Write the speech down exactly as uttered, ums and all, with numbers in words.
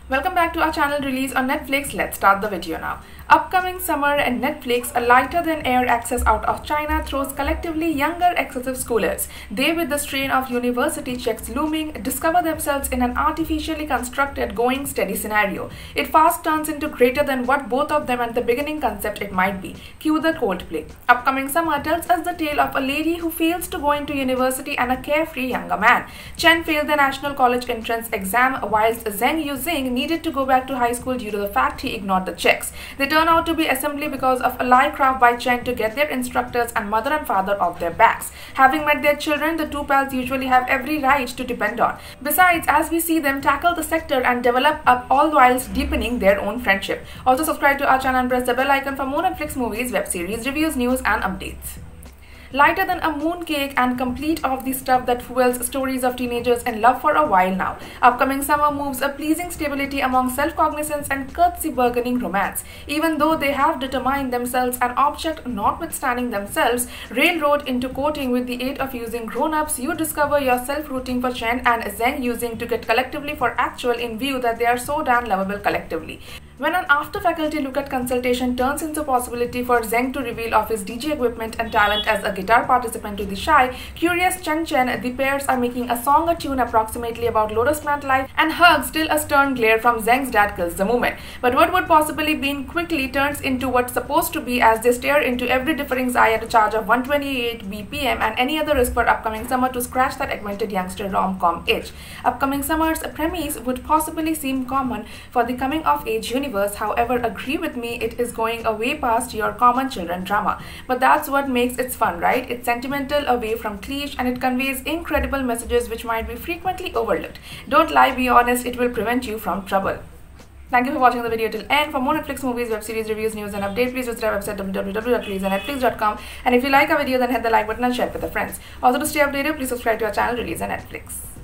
Welcome back to our channel release on Netflix. Let's start the video now. Upcoming summer and Netflix, a lighter-than-air access out of China throws collectively younger excessive schoolers. They, with the strain of university checks looming, discover themselves in an artificially constructed going steady scenario. It fast turns into greater than what both of them at the beginning concept it might be. Cue the Coldplay. Upcoming summer tells us the tale of a lady who fails to go into university and a carefree younger man. Chen failed the national college entrance exam whilst Zheng Yuzing needed to go back to high school due to the fact he ignored the checks. They turn out to be assembly because of a lie craft by Chen to get their instructors and mother and father off their backs. Having met their children, the two pals usually have every right to depend on. Besides, as we see them tackle the sector and develop up, all whilst deepening their own friendship. Also subscribe to our channel and press the bell icon for more Netflix movies, web series, reviews, news and updates. Lighter than a mooncake and complete of the stuff that fuels stories of teenagers in love for a while now. Upcoming summer moves a pleasing stability among self-cognizance and curtsy-burgeoning romance. Even though they have determined themselves an object notwithstanding themselves, railroad into courting with the aid of using grown-ups, you discover yourself rooting for Chen and Zheng Yuzing to get collectively for actual in view that they are so damn lovable collectively. When an after-faculty look at consultation turns into possibility for Zheng to reveal of his D J equipment and talent as a guitar participant to the shy, curious Chen Chen, the pairs are making a song or tune approximately about lotus plant life and hugs till a stern glare from Zheng's dad kills the moment. But what would possibly be quickly turns into what's supposed to be as they stare into every differing eye at a charge of one twenty-eight B P M and any other risk for upcoming summer to scratch that augmented youngster rom-com itch. Upcoming summer's premise would possibly seem common for the coming-of-age universe. However, agree with me, it is going away past your common children drama. But that's what makes it fun, right? It's sentimental, away from cliche, and it conveys incredible messages which might be frequently overlooked. Don't lie, be honest, it will prevent you from trouble. Thank you for watching the video till end. For more Netflix movies, web series, reviews, news and updates, please visit our website w w w dot release on netflix dot com. And if you like our video, then hit the like button and share it with your friends. Also, to stay updated, please subscribe to our channel Release on Netflix.